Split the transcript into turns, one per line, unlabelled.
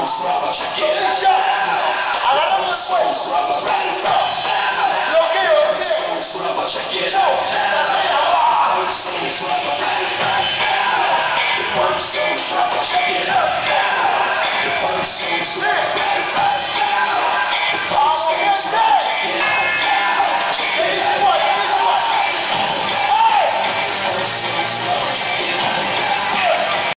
Check it out. Agarramos el cuello. Bloqueo, bloqueo. Check it out. Check it out.